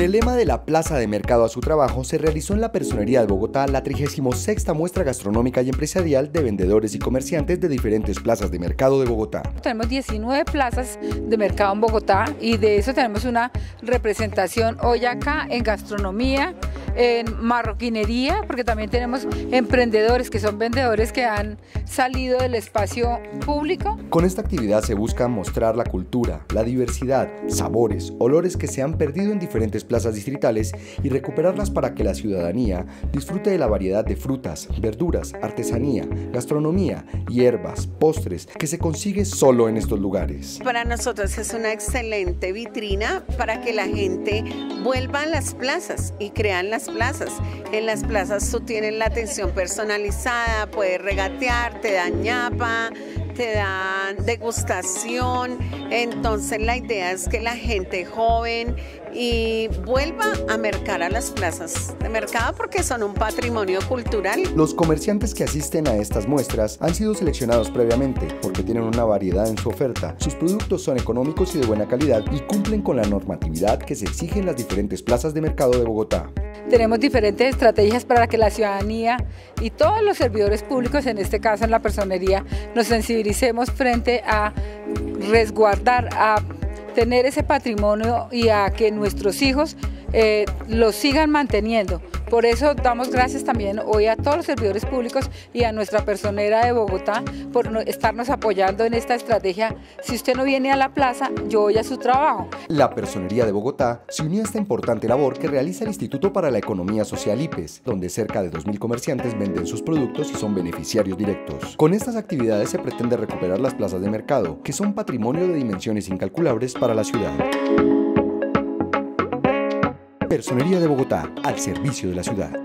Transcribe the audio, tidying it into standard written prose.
el lema de la Plaza de Mercado a su trabajo, se realizó en la Personería de Bogotá la 36ª muestra gastronómica y empresarial de vendedores y comerciantes de diferentes plazas de mercado de Bogotá. Tenemos 19 plazas de mercado en Bogotá y de eso tenemos una representación hoy acá en gastronomía, en marroquinería, porque también tenemos emprendedores que son vendedores que han salido del espacio público. Con esta actividad se busca mostrar la cultura, la diversidad, sabores, olores que se han perdido en diferentes plazas distritales y recuperarlas para que la ciudadanía disfrute de la variedad de frutas, verduras, artesanía, gastronomía, hierbas, postres que se consigue solo en estos lugares. Para nosotros es una excelente vitrina para que la gente vuelva a las plazas y crean las plazas. En las plazas tú tienes la atención personalizada, puedes regatear, te dan ñapa, te dan degustación. Entonces la idea es que la gente joven y vuelva a mercar a las plazas de mercado porque son un patrimonio cultural. Los comerciantes que asisten a estas muestras han sido seleccionados previamente porque tienen una variedad en su oferta, sus productos son económicos y de buena calidad y cumplen con la normatividad que se exige en las diferentes plazas de mercado de Bogotá. Tenemos diferentes estrategias para que la ciudadanía y todos los servidores públicos, en este caso en la personería, nos sensibilicemos frente a resguardar, a tener ese patrimonio y a que nuestros hijos lo sigan manteniendo. Por eso damos gracias también hoy a todos los servidores públicos y a nuestra personera de Bogotá por estarnos apoyando en esta estrategia. Si usted no viene a la plaza, yo voy a su trabajo. La Personería de Bogotá se unió a esta importante labor que realiza el Instituto para la Economía Social IPES, donde cerca de 2.000 comerciantes venden sus productos y son beneficiarios directos. Con estas actividades se pretende recuperar las plazas de mercado, que son patrimonio de dimensiones incalculables para la ciudad. Personería de Bogotá, al servicio de la ciudad.